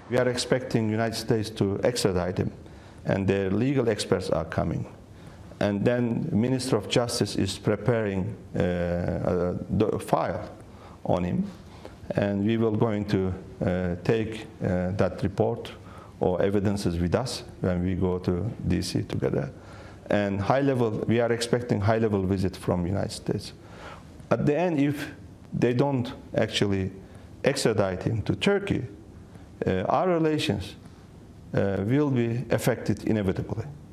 We are expecting United States to extradite him, and their legal experts are coming. And then the Minister of Justice is preparing the file on him, and we will going to take that report or evidences with us when we go to DC together. And we are expecting high-level visit from United States. At the end, if they don't actually extradite him to Turkey, our relations will be affected inevitably.